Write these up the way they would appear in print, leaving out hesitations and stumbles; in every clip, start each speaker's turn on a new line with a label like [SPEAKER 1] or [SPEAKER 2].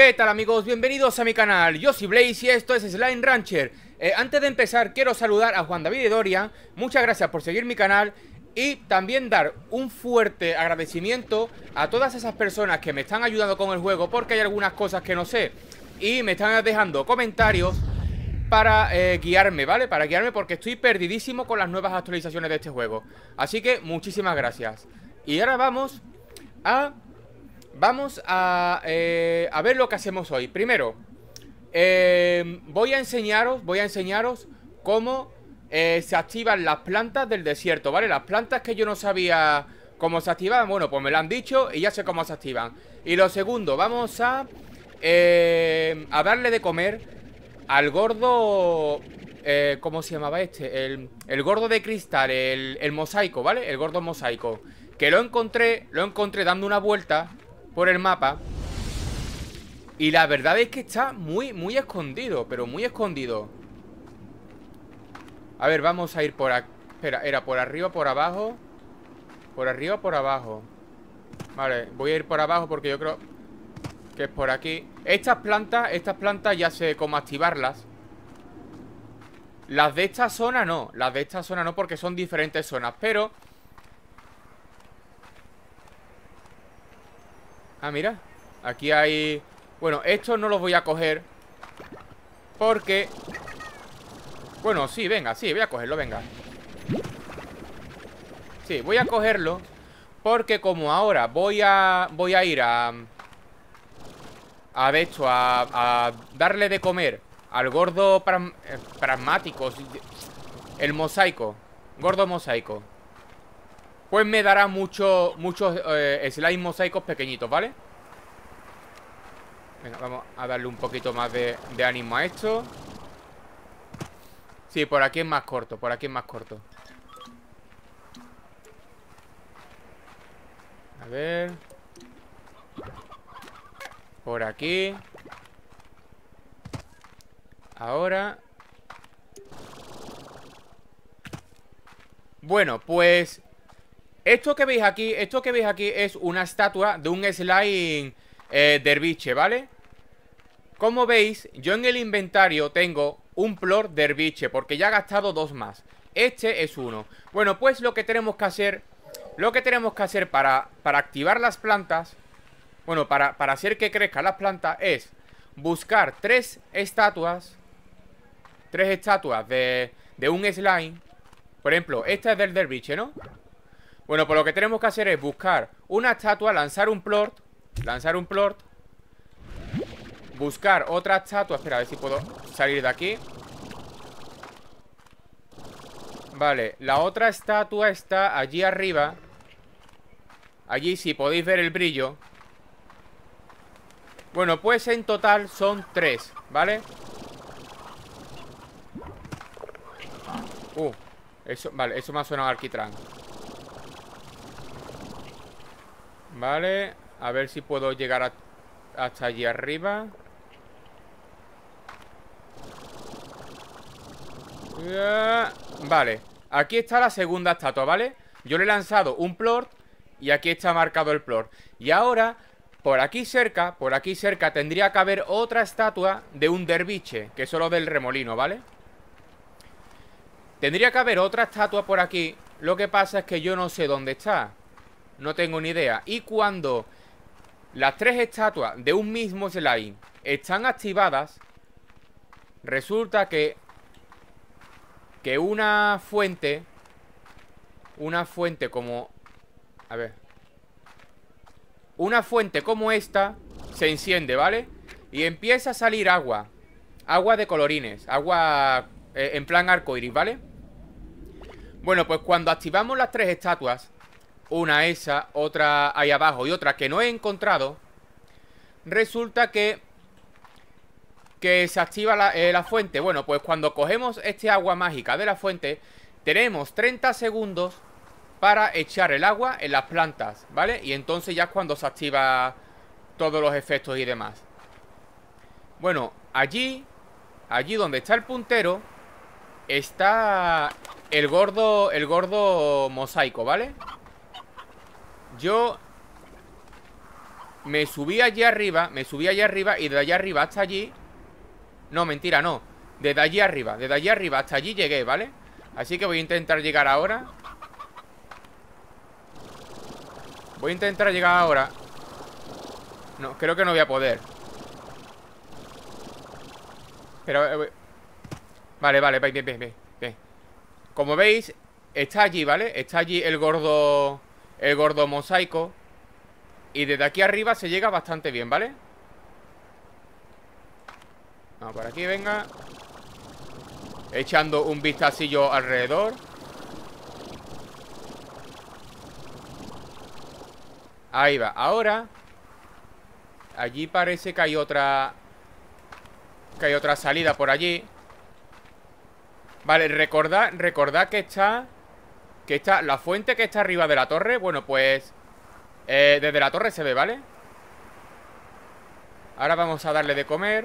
[SPEAKER 1] ¿Qué tal, amigos? Bienvenidos a mi canal. Yo soy Blaze y esto es Slime Rancher. Antes de empezar quiero saludar a Juan David y Dorian. Muchas gracias por seguir mi canal. Y también dar un fuerte agradecimiento a todas esas personas que me están ayudando con el juego, porque hay algunas cosas que no sé y me están dejando comentarios para guiarme, ¿vale? Para guiarme, porque estoy perdidísimo con las nuevas actualizaciones de este juego. Así que muchísimas gracias. Y ahora vamos a ver lo que hacemos hoy. Primero, voy a enseñaros cómo se activan las plantas del desierto, ¿vale? Las plantas que yo no sabía cómo se activaban, bueno, pues me lo han dicho y ya sé cómo se activan. Y lo segundo, vamos a darle de comer al gordo... ¿cómo se llamaba este? El gordo de cristal, el mosaico, ¿vale? El gordo mosaico. Que lo encontré dando una vuelta por el mapa. Y la verdad es que está muy escondido, pero muy escondido. A ver, vamos a ir por aquí. Espera, ¿era por arriba o por abajo? Por arriba o por abajo. Vale, voy a ir por abajo porque yo creo que es por aquí. Estas plantas ya sé cómo activarlas. Las de esta zona no. Las de esta zona no, porque son diferentes zonas. Pero... ah, mira, aquí hay... bueno, estos no los voy a coger porque... bueno, sí, venga, sí, voy a cogerlo, venga. Sí, voy a cogerlo porque como ahora voy a ir a de hecho, a darle de comer al gordo pragmático, el mosaico, gordo mosaico, pues me dará muchos slime mosaicos pequeñitos, ¿vale? Venga, vamos a darle un poquito más de ánimo a esto. Sí, por aquí es más corto, por aquí es más corto. A ver. Por aquí. Ahora. Bueno, pues esto que veis aquí es una estatua de un slime derviche, ¿vale? Como veis, yo en el inventario tengo un plor derviche, porque ya he gastado dos más. Este es uno. Bueno, pues lo que tenemos que hacer para activar las plantas, bueno, para hacer que crezcan las plantas, es buscar tres estatuas de un slime. Por ejemplo, esta es del derviche, ¿no? Bueno, pues lo que tenemos que hacer es buscar una estatua, lanzar un plort, buscar otra estatua. Espera, a ver si puedo salir de aquí. Vale, la otra estatua está allí arriba. Allí sí podéis ver el brillo. Bueno, pues en total son tres, ¿vale? Eso, vale, eso me ha sonado alquitrán. Vale, a ver si puedo llegar hasta allí arriba. Vale, aquí está la segunda estatua, ¿vale? Yo le he lanzado un plort y aquí está marcado el plort. Y ahora, por aquí cerca tendría que haber otra estatua de un derviche, que es solo del remolino, ¿vale? Tendría que haber otra estatua por aquí. Lo que pasa es que yo no sé dónde está. No tengo ni idea. Y cuando las tres estatuas de un mismo slime están activadas, resulta que una fuente como... a ver. Una fuente como esta se enciende, ¿vale? Y empieza a salir agua. Agua de colorines. Agua en plan arcoiris, ¿vale? Bueno, pues cuando activamos las tres estatuas, una esa, otra ahí abajo y otra que no he encontrado, resulta que se activa la fuente. Bueno, pues cuando cogemos este agua mágica de la fuente, tenemos 30 segundos para echar el agua en las plantas, ¿vale? Y entonces ya es cuando se activa todos los efectos y demás. Bueno, allí donde está el puntero está el gordo mosaico, ¿vale? Yo me subí allí arriba. Me subí allí arriba y de allá arriba hasta allí. No, mentira, no. Desde allí arriba hasta allí llegué, ¿vale? Así que voy a intentar llegar ahora. Voy a intentar llegar ahora. No, creo que no voy a poder. Pero... Vale, bien. Como veis, está allí, ¿vale? Está allí el gordo mosaico. Y desde aquí arriba se llega bastante bien, ¿vale? Vamos por aquí, venga. Echando un vistacillo alrededor. Ahí va, ahora allí parece que hay otra salida por allí. Vale, recordad que está la fuente que está arriba de la torre. Bueno, pues desde la torre se ve, ¿vale? Ahora vamos a darle de comer.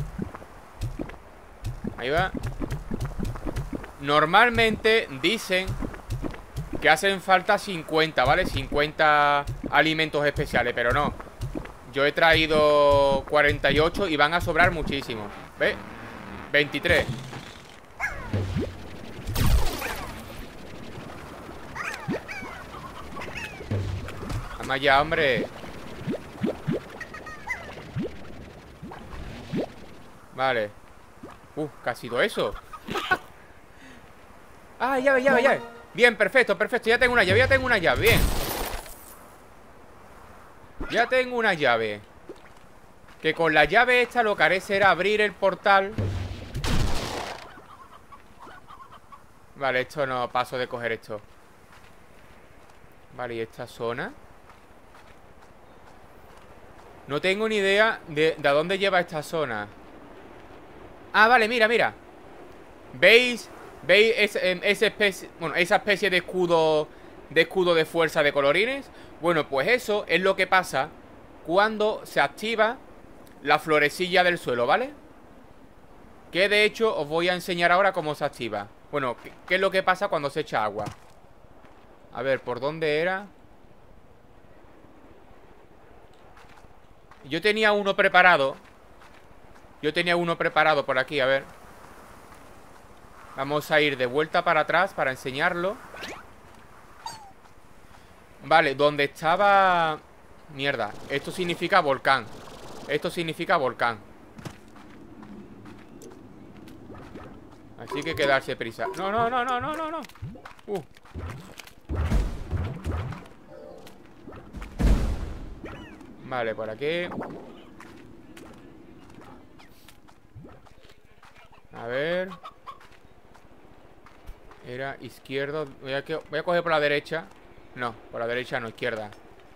[SPEAKER 1] Ahí va. Normalmente dicen que hacen falta 50, ¿vale? 50 alimentos especiales, pero no. Yo he traído 48 y van a sobrar muchísimo. ¿Ves? 23. Vamos ya, hombre. Vale. ¿Qué ha sido eso? Ah, llave. Bien, perfecto. Ya tengo una llave, bien. Ya tengo una llave. Que con la llave esta lo que haré será abrir el portal. Vale, esto no, paso de coger esto. Vale, ¿y esta zona? No tengo ni idea de a dónde lleva esta zona. Ah, vale, mira. ¿Veis esa especie de escudo de fuerza de colorines? Bueno, pues eso es lo que pasa cuando se activa la florecilla del suelo, ¿vale? Que de hecho os voy a enseñar ahora cómo se activa. Bueno, ¿qué es lo que pasa cuando se echa agua? A ver, ¿por dónde era? Yo tenía uno preparado por aquí, a ver. Vamos a ir de vuelta para atrás para enseñarlo. Vale, donde estaba... Mierda, esto significa volcán. Así que quedarse prisa. No. Vale, por aquí. A ver. Era izquierdo. Voy a coger por la derecha. No, por la derecha no, izquierda.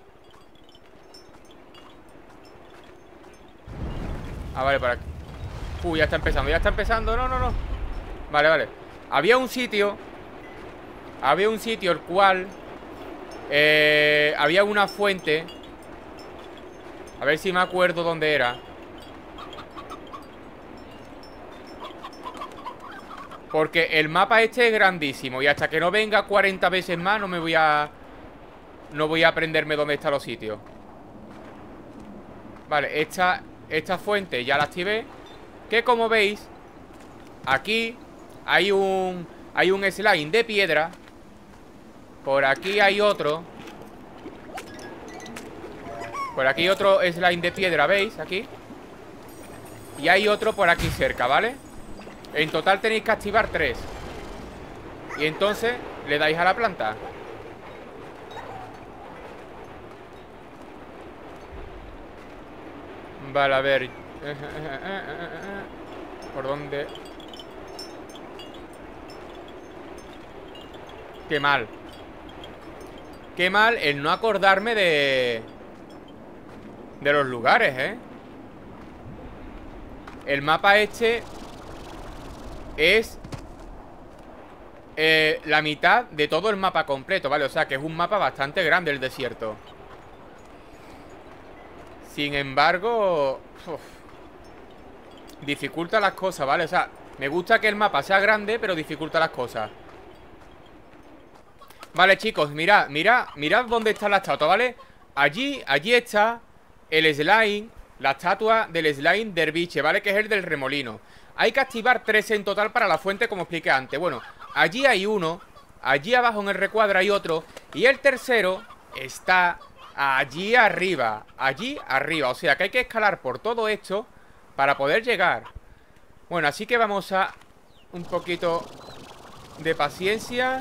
[SPEAKER 1] Ah, vale, por aquí. Ya está empezando. No. Vale. Había un sitio el cual había una fuente. A ver si me acuerdo dónde era. Porque el mapa este es grandísimo. Y hasta que no venga 40 veces más no voy a aprenderme dónde están los sitios. Vale, esta fuente ya la activé. Que como veis, aquí hay un slime de piedra. Por aquí hay otro. Por aquí hay otro slime de piedra, ¿veis? Aquí. Y hay otro por aquí cerca, ¿vale? En total tenéis que activar 3. Y entonces le dais a la planta. Vale, a ver. ¿Por dónde? Qué mal. Qué mal el no acordarme de los lugares, ¿eh? El mapa este es la mitad de todo el mapa completo, ¿vale? O sea que es un mapa bastante grande el desierto. Sin embargo, dificulta las cosas, ¿vale? O sea, me gusta que el mapa sea grande, pero dificulta las cosas. Vale, chicos, mirad dónde está la estatua, ¿vale? Allí está el slime, la estatua del slime derviche, ¿vale? Que es el del remolino. Hay que activar 3 en total para la fuente, como expliqué antes. Bueno, allí hay uno, allí abajo en el recuadro hay otro, y el tercero está allí arriba. Allí arriba, o sea que hay que escalar por todo esto para poder llegar. Bueno, así que vamos a un poquito de paciencia.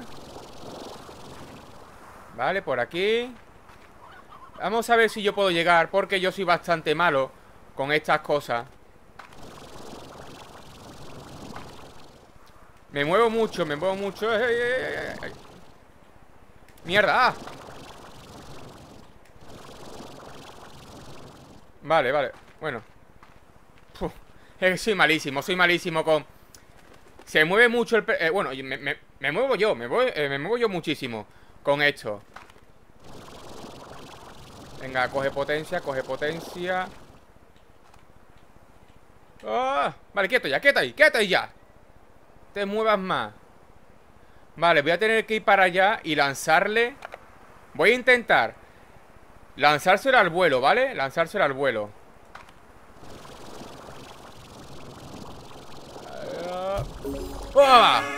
[SPEAKER 1] Vale, por aquí. Vamos a ver si yo puedo llegar, porque yo soy bastante malo con estas cosas. Me muevo mucho, me muevo mucho. ¡Ey, ey, ey! ¡Mierda! ¡Ah! Vale, vale, bueno. Puf, soy malísimo con... Se mueve mucho el... bueno, me muevo yo, me muevo yo muchísimo con esto. Venga, coge potencia, coge potencia. ¡Ah! Vale, quieto ya, quieto ahí ya. Te muevas más. Vale, voy a tener que ir para allá y lanzarle. Voy a intentar lanzárselo al vuelo, ¿vale? Lanzárselo al vuelo. ¡Oh!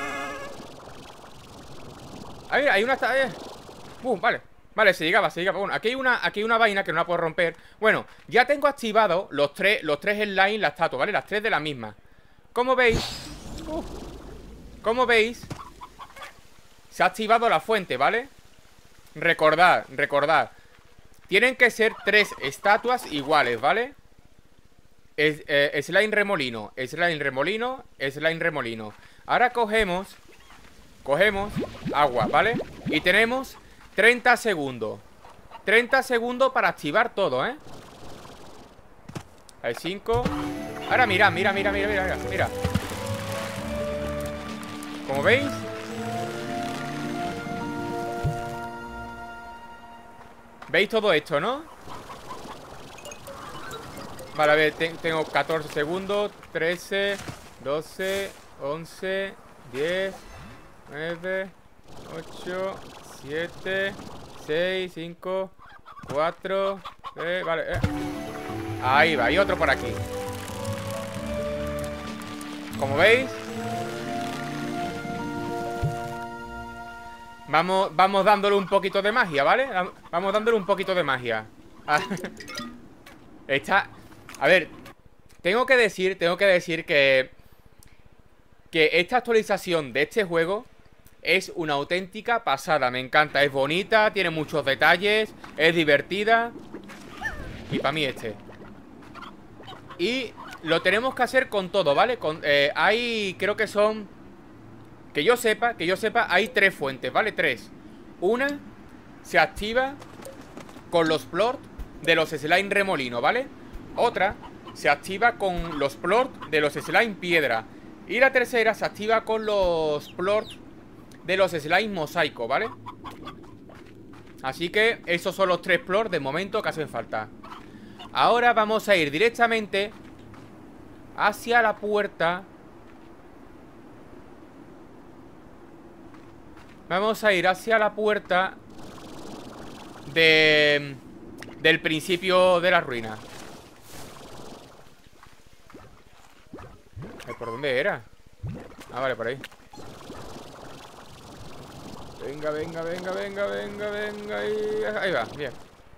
[SPEAKER 1] Ahí, hay una... vale. Vale, se llegaba. Bueno, aquí hay una vaina que no la puedo romper. Bueno, ya tengo activado los tres slime, la estatua, ¿vale? Las tres de la misma. Como veis... Como veis, se ha activado la fuente, ¿vale? Recordad. Tienen que ser 3 estatuas iguales, ¿vale? Slime remolino, slime remolino, slime remolino. Ahora cogemos agua, ¿vale? Y tenemos 30 segundos. 30 segundos para activar todo, ¿eh? Hay 5. Ahora mira. Como veis, ¿veis todo esto, no? Vale, a ver, tengo 14 segundos. 13, 12, 11, 10, 9, 8, 7, 6, 5, 4, vale, ahí va, y otro por aquí. Como veis, vamos dándole un poquito de magia, ¿vale? Vamos dándole un poquito de magia. A ver, tengo que decir que esta actualización de este juego es una auténtica pasada. Me encanta, es bonita, tiene muchos detalles, es divertida. Y para mí y lo tenemos que hacer con todo, ¿vale? Hay, creo que son... Que yo sepa, hay 3 fuentes, ¿vale? 3. Una se activa con los plorts de los slime remolino, ¿vale? Otra se activa con los plorts de los slime piedra. Y la tercera se activa con los plorts de los slime mosaico, ¿vale? Así que esos son los 3 plorts de momento que hacen falta. Ahora vamos a ir directamente hacia la puerta. Vamos a ir hacia la puerta del principio de la ruina. ¿Por dónde era? Ah, vale, por ahí. Venga. Ahí va, bien.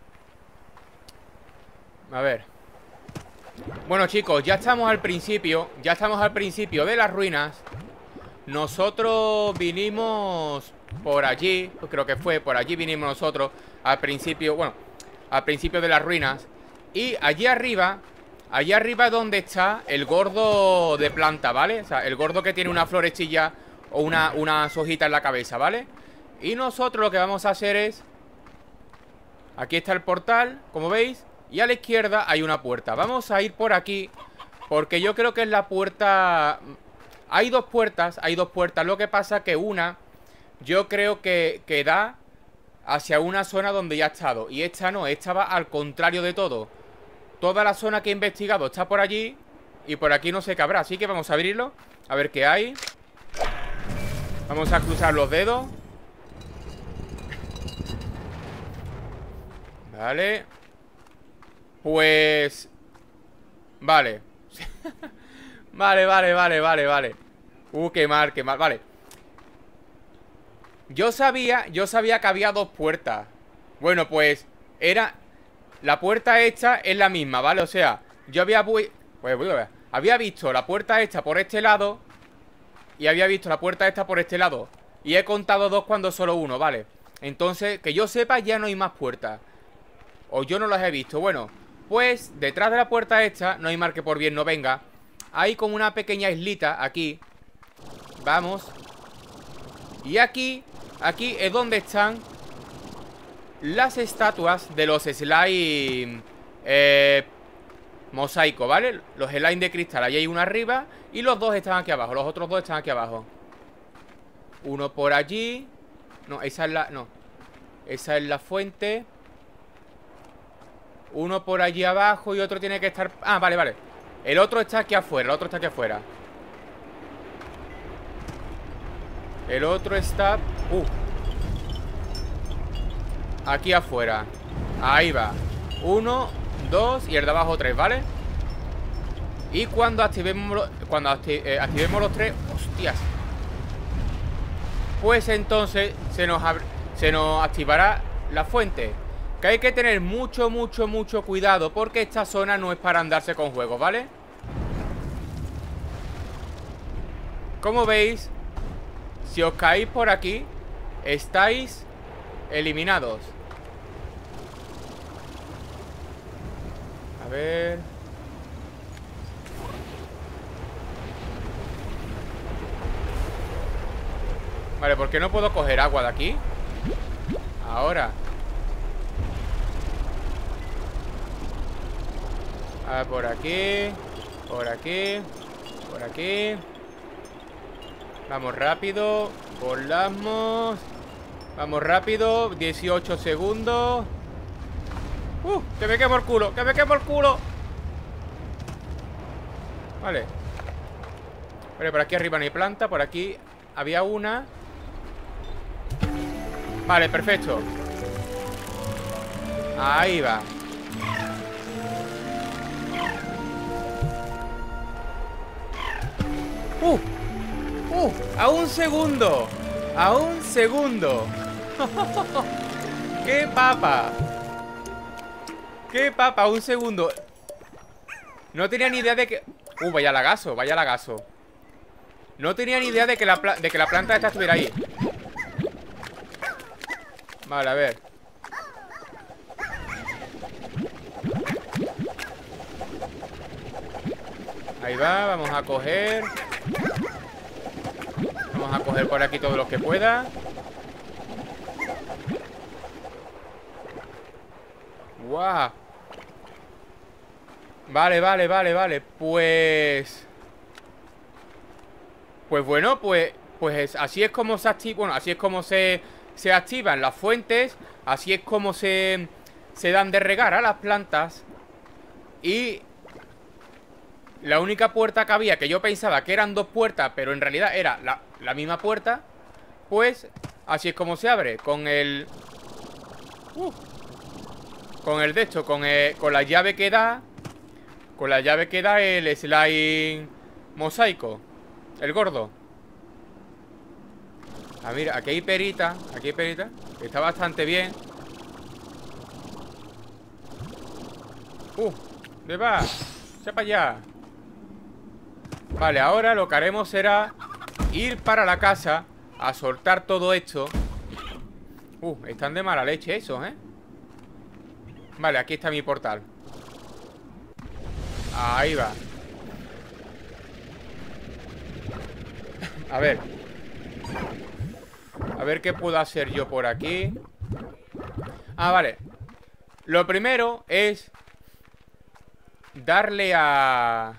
[SPEAKER 1] A ver. Bueno, chicos, ya estamos al principio de las ruinas. Nosotros vinimos por allí, creo que fue por allí vinimos nosotros al principio, bueno, al principio de las ruinas. Y allí arriba donde está el gordo de planta, ¿vale? O sea, el gordo que tiene una florecilla o unas hojitas en la cabeza, ¿vale? Y nosotros lo que vamos a hacer es... Aquí está el portal, como veis. Y a la izquierda hay una puerta. Vamos a ir por aquí, porque yo creo que es la puerta... Hay dos puertas. Lo que pasa que una, yo creo que da hacia una zona donde ya he estado. Y esta no, esta va al contrario de todo. Toda la zona que he investigado está por allí. Y por aquí no sé qué habrá. Así que vamos a abrirlo, a ver qué hay. Vamos a cruzar los dedos. Vale. Pues... Vale. Vale. Qué mal, vale. Yo sabía que había dos puertas. Bueno, pues era... La puerta esta es la misma, ¿vale? O sea, yo había... había visto la puerta esta por este lado y había visto la puerta esta por este lado. Y he contado dos cuando solo uno, ¿vale? Entonces, que yo sepa, ya no hay más puertas. O yo no las he visto. Bueno, pues detrás de la puerta esta, no hay mal que por bien no venga, hay como una pequeña islita aquí. Vamos. Y aquí es donde están las estatuas de los slime mosaico, ¿vale? Los slime de cristal. Ahí hay una arriba y los dos están aquí abajo. Los otros dos están aquí abajo. Uno por allí. No, esa es la... No. Esa es la fuente. Uno por allí abajo y otro tiene que estar... Ah, vale. El otro está aquí afuera. El otro está aquí afuera. El otro está... Aquí afuera. Ahí va. 1, 2 y el de abajo 3, ¿vale? Y cuando activemos activemos los 3... ¡Hostias! Pues entonces se nos activará la fuente. Que hay que tener mucho cuidado, porque esta zona no es para andarse con juegos, ¿vale? Como veis, si os caéis por aquí, estáis eliminados. A ver... Vale, ¿por qué no puedo coger agua de aquí? Ahora. Por aquí. Por aquí. Por aquí. Vamos rápido. Volamos. Vamos rápido. 18 segundos. Que me quemo el culo. Que me quemo el culo. Vale. Vale, por aquí arriba no hay planta. Por aquí había una. Vale, perfecto. Ahí va. A un segundo. A un segundo. ¡Qué papa! ¡Qué papa! Un segundo. No tenía ni idea de que... vaya lagazo, vaya lagazo. No tenía ni idea de que la planta esta estuviera ahí. Vale, a ver. Ahí va, vamos a coger. Vamos a coger por aquí todos los que pueda. ¡Guau! Vale. Pues bueno, pues así es como se activa. Bueno, así es como se activan las fuentes. Así es como se dan de regar a las plantas. Y la única puerta que había, que yo pensaba que eran dos puertas, pero en realidad era la misma puerta, pues así es como se abre. Con el... con el de esto, con la llave que da. Con la llave que da el slime mosaico. El gordo. Ah, mira, aquí hay perita. Aquí hay perita. Está bastante bien. ¿Dónde va? Echa para allá. Vale, ahora lo que haremos será ir para la casa a soltar todo esto. Están de mala leche esos, ¿eh? Vale, aquí está mi portal. Ahí va. A ver. A ver qué puedo hacer yo por aquí. Ah, vale. Lo primero es darle a...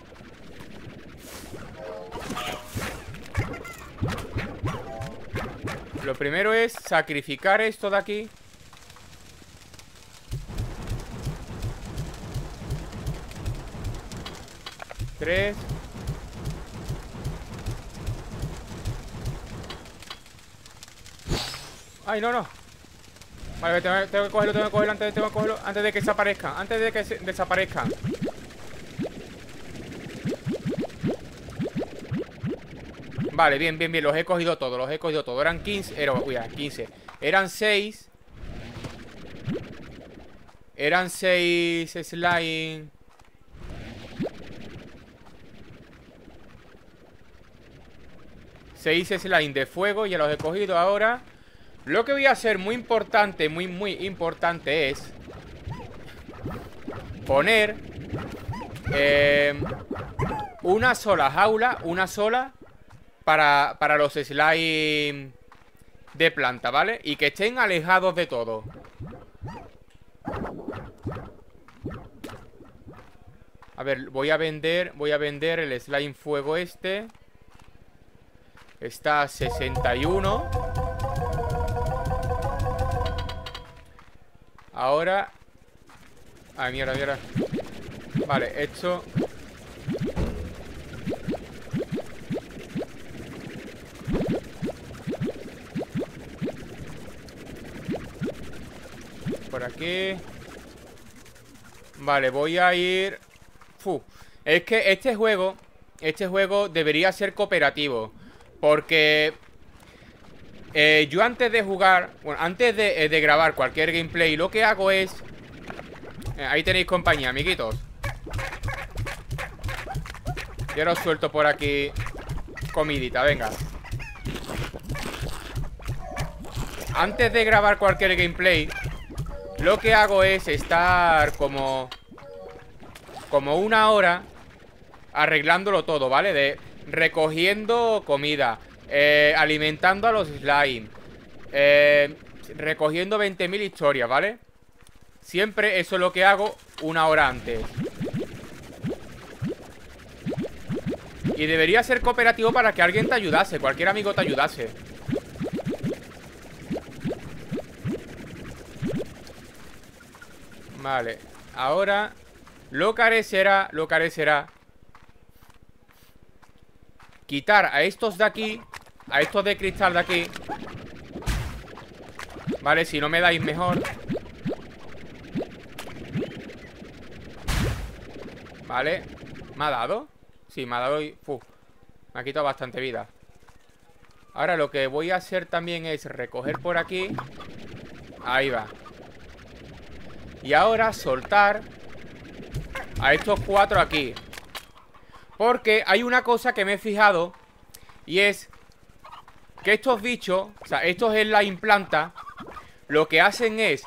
[SPEAKER 1] Lo primero es sacrificar esto de aquí. Tres. Ay, no. Vale, tengo que cogerlo antes de que desaparezcan. Antes de que desaparezcan. Vale, bien, los he cogido todos, Eran 15, uy, 15. Eran 6. Eran 6 slime. Seis slime de fuego, ya los he cogido ahora. Lo que voy a hacer muy importante, muy importante es poner una sola jaula, para los slime de planta, ¿vale? Y que estén alejados de todo. A ver, voy a vender el slime fuego este. Está a 61. Ahora... Ay, mierda. Vale, esto... Por aquí. Vale, voy a ir... Es que este juego debería ser cooperativo. Porque yo antes de jugar, bueno, antes de grabar cualquier gameplay, lo que hago es... ahí tenéis compañía, amiguitos. Ya os suelto por aquí comidita, venga. Antes de grabar cualquier gameplay, lo que hago es estar como una hora arreglándolo todo, ¿vale? Recogiendo comida, alimentando a los slime, recogiendo 20.000 historias, ¿vale? Siempre eso es lo que hago una hora antes. Y debería ser cooperativo para que alguien te ayudase, cualquier amigo te ayudase. Vale, ahora lo que haré será quitar a estos de aquí, a estos de cristal de aquí. Vale, si no me dais mejor. Vale, ¿me ha dado? Sí, me ha dado y... me ha quitado bastante vida. Ahora lo que voy a hacer también es recoger por aquí. Ahí va. Y ahora soltar a estos 4 aquí. Porque hay una cosa que me he fijado. Y es que estos bichos, o sea, estos slime planta, lo que hacen es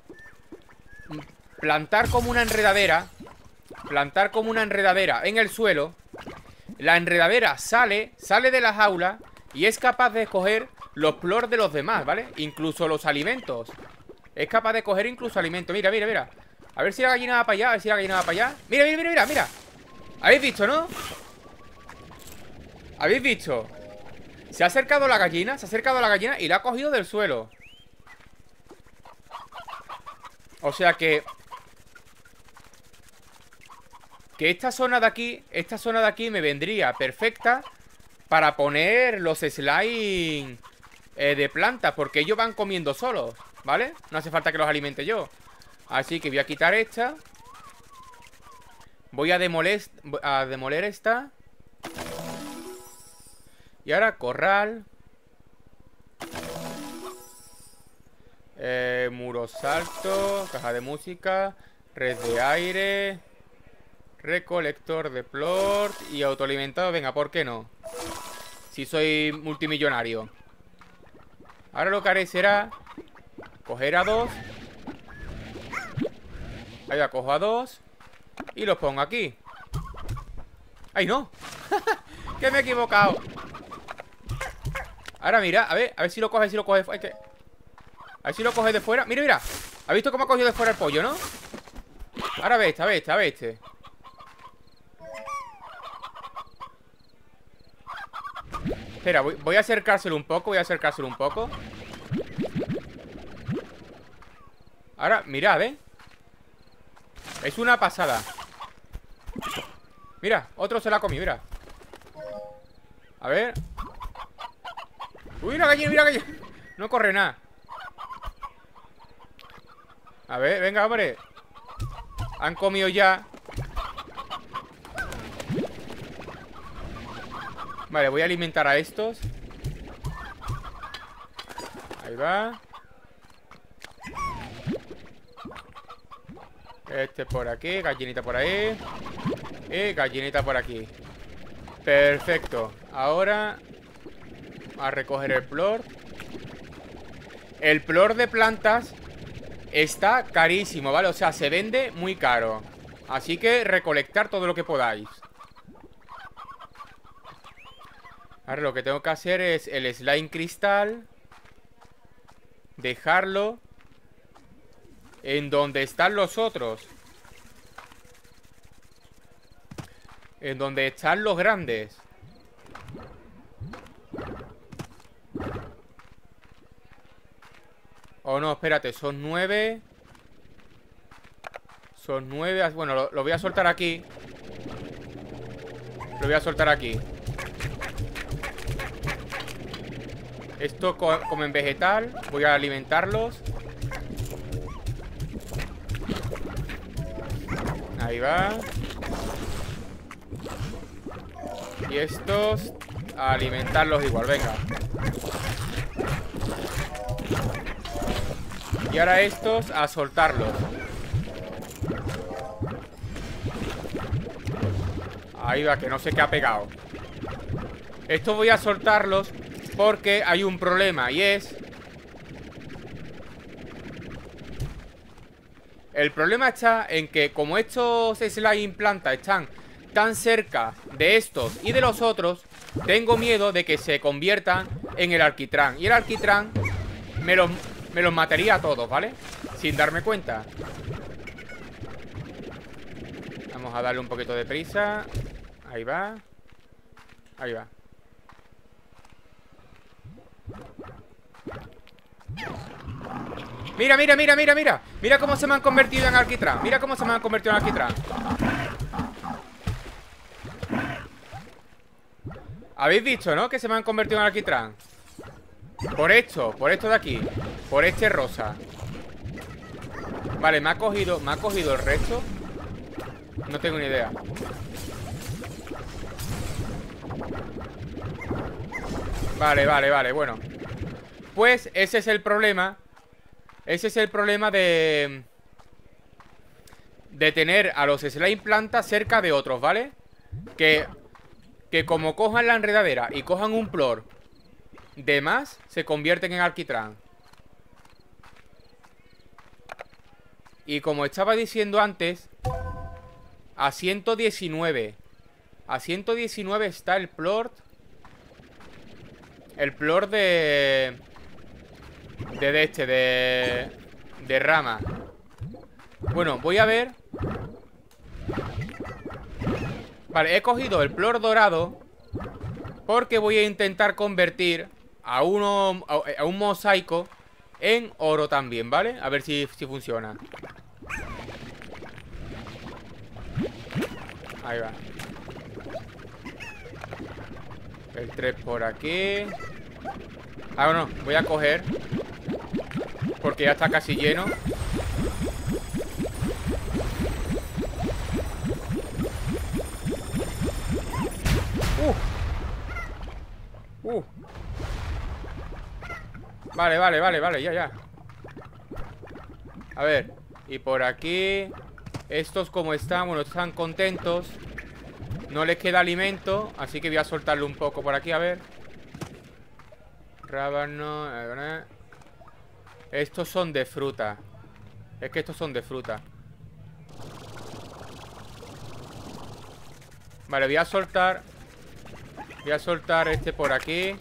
[SPEAKER 1] plantar como una enredadera. Plantar como una enredadera en el suelo. La enredadera sale de la jaula y es capaz de coger los plors de los demás, ¿vale? Incluso los alimentos. Es capaz de coger incluso alimentos. Mira. A ver si la gallina va para allá, Mira. ¿Habéis visto, no? ¿Habéis visto? Se ha acercado la gallina y la ha cogido del suelo. O sea que esta zona de aquí me vendría perfecta para poner los slime de planta, porque ellos van comiendo solos, ¿vale? No hace falta que los alimente yo. Así que voy a quitar esta. Voy a demoler esta. Y ahora corral. Muros altos. Caja de música. Red de aire. Recolector de plort. Y autoalimentado. Venga, ¿por qué no? Si soy multimillonario. Ahora lo que haré será coger a 2. Ahí va, cojo a 2 y los pongo aquí. ¡Ay, no! Que me he equivocado. Ahora mira, a ver si lo coge, A ver si lo coge de fuera. Mira. ¿Has visto cómo ha cogido de fuera el pollo, no? Ahora ve este. Espera, voy a acercárselo un poco. Ahora, mira, ¿ves? Es una pasada. Mira, otro se la ha comido, mira. A ver. Uy, mira gallina. No corre nada. A ver, venga, hombre. Han comido ya. Vale, voy a alimentar a estos. Ahí va. Este por aquí, gallinita por ahí. Y gallinita por aquí. Perfecto. Ahora a recoger el plor. El plor de plantas está carísimo, ¿vale? O sea, se vende muy caro. Así que recolectar todo lo que podáis. Ahora lo que tengo que hacer es el slime cristal. Dejarlo en donde están los otros. En donde están los grandes. Oh, no, espérate, son 9. Son 9. Bueno, lo voy a soltar aquí. Lo voy a soltar aquí. Esto comen vegetal. Voy a alimentarlos. Ahí va. Y estos a alimentarlos igual, venga. Y ahora estos a soltarlos. Ahí va, que no sé qué ha pegado. Estos voy a soltarlos porque hay un problema. Y es... El problema está en que como estos slime plantas están tan cerca de estos y de los otros, tengo miedo de que se conviertan en el alquitrán. Y el alquitrán me los mataría a todos, ¿vale? Sin darme cuenta. Vamos a darle un poquito de prisa. Ahí va. Ahí va. Mira, mira, mira, mira, mira. Mira cómo se me han convertido en alquitrán. Mira cómo se me han convertido en alquitrán. ¿Habéis visto, no? Que se me han convertido en alquitrán. Por esto de aquí. Por este rosa. Vale, me ha cogido el resto. No tengo ni idea. Vale, vale, vale, bueno. Pues ese es el problema. Ese es el problema de tener a los slime plantas cerca de otros, ¿vale? Que como cojan la enredadera y cojan un plor de más, se convierten en alquitrán. Y como estaba diciendo antes, a 119. A 119 está el plor. El plor de rama. Bueno, voy a ver. Vale, he cogido el plor dorado porque voy a intentar convertir a un mosaico en oro también, ¿vale? A ver si funciona. Ahí va. El 3 por aquí. Ah, no, voy a coger porque ya está casi lleno. Vale, vale, vale, vale, ya. A ver, y por aquí estos como están, bueno, están contentos. No les queda alimento, así que voy a soltarle un poco por aquí, a ver. Rábano. Estos son de fruta. Es que estos son de fruta. Vale, voy a soltar. Voy a soltar este por aquí.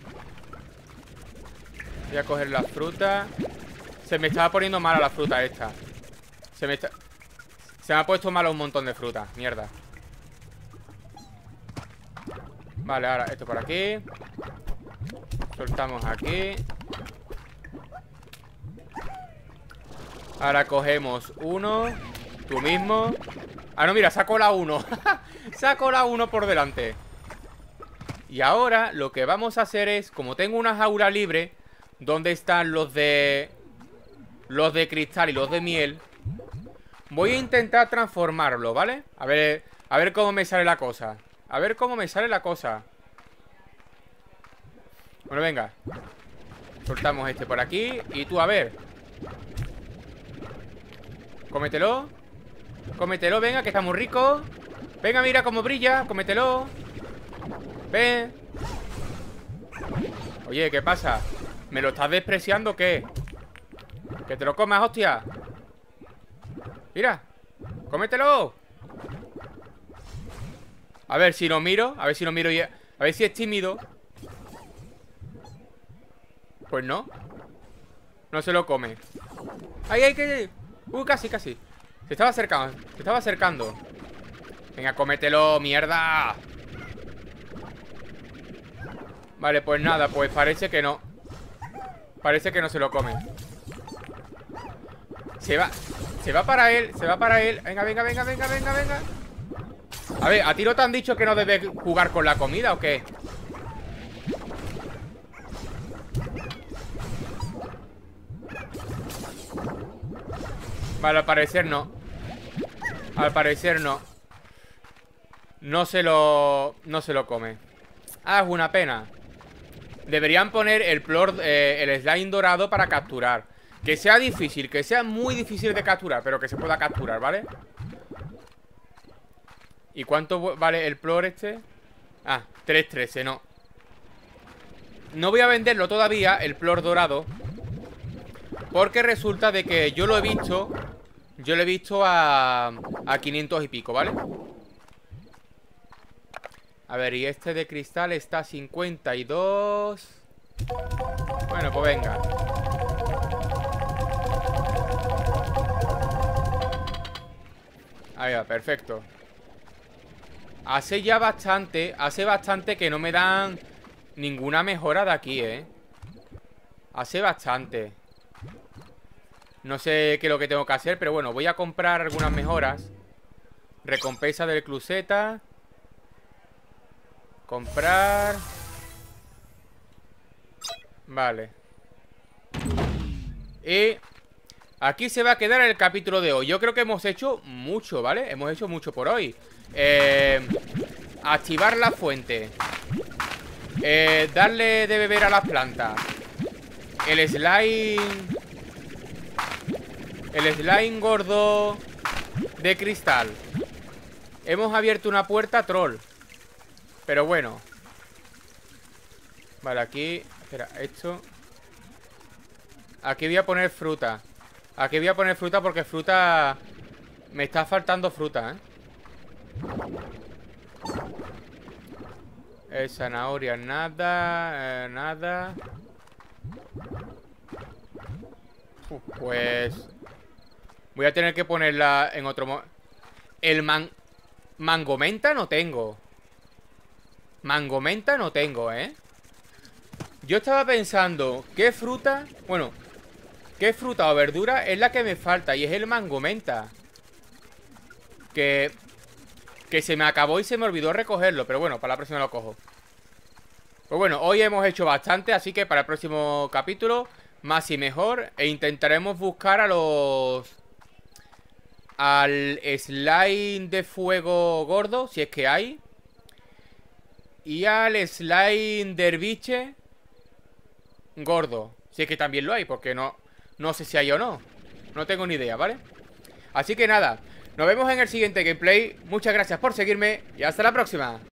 [SPEAKER 1] Voy a coger la fruta. Se me estaba poniendo mala la fruta esta. Se me ha puesto mala un montón de fruta. Mierda. Vale, ahora esto por aquí. Soltamos aquí. Ahora cogemos uno. Tú mismo. Ah, no, mira, saco la 1. Saco la 1 por delante. Y ahora lo que vamos a hacer es, como tengo una jaula libre, ¿dónde están los de cristal y los de miel? Voy a intentar transformarlo, ¿vale? A ver cómo me sale la cosa. A ver cómo me sale la cosa. Bueno, venga. Soltamos este por aquí. Y tú, a ver. Cómetelo. Cómetelo, venga, que está muy rico. Venga, mira cómo brilla. Cómetelo. Ven. Oye, ¿qué pasa? ¿Me lo estás despreciando o qué? Que te lo comas, hostia. Mira. Cómetelo. A ver si lo miro. A ver si lo miro y... A ver si es tímido. Pues no. No se lo come. ¡Ay, ay, que! Casi, casi. Se estaba acercando. Se estaba acercando. Venga, cómetelo, mierda. Vale, pues nada, pues parece que no. Parece que no se lo come. Se va para él, se va para él. Venga, venga, venga, venga, venga, venga. A ver, ¿a ti no te han dicho que no debes jugar con la comida o qué? Vale, al parecer no. Al parecer no. No se lo come. Ah, es una pena. Deberían poner el slime dorado para capturar. Que sea difícil, que sea muy difícil de capturar, pero que se pueda capturar, ¿vale? ¿Y cuánto vale el plor este? Ah, 3.13, no. No voy a venderlo todavía, el plor dorado, porque resulta de que yo lo he visto. Yo lo he visto a 500 y pico, ¿vale? A ver, y este de cristal está a 52. Bueno, pues venga. Ahí va, perfecto. Hace bastante que no me dan ninguna mejora de aquí, ¿eh? Hace bastante. No sé qué es lo que tengo que hacer, pero bueno, voy a comprar algunas mejoras. Recompensa del Cluseta. Comprar. Vale. Y aquí se va a quedar el capítulo de hoy. Yo creo que hemos hecho mucho, ¿vale? Hemos hecho mucho por hoy. Activar la fuente. Darle de beber a las plantas. El slime gordo de cristal. Hemos abierto una puerta troll. Pero bueno. Vale, aquí. Espera, esto. Aquí voy a poner fruta. Aquí voy a poner fruta porque fruta. Me está faltando fruta, zanahoria, nada. Nada. Pues voy a tener que ponerla en otro mangomenta no tengo. Mangomenta no tengo, Yo estaba pensando, ¿qué fruta? Bueno, ¿qué fruta o verdura es la que me falta? Y es el mangomenta. Que se me acabó y se me olvidó recogerlo. Pero bueno, para la próxima lo cojo. Pues bueno, hoy hemos hecho bastante, así que para el próximo capítulo más y mejor. E intentaremos buscar al slime de fuego gordo, si es que hay. Y al slime derviche gordo, si es que también lo hay, porque no sé si hay o no. No tengo ni idea, ¿vale? Así que nada, nos vemos en el siguiente gameplay. Muchas gracias por seguirme y hasta la próxima.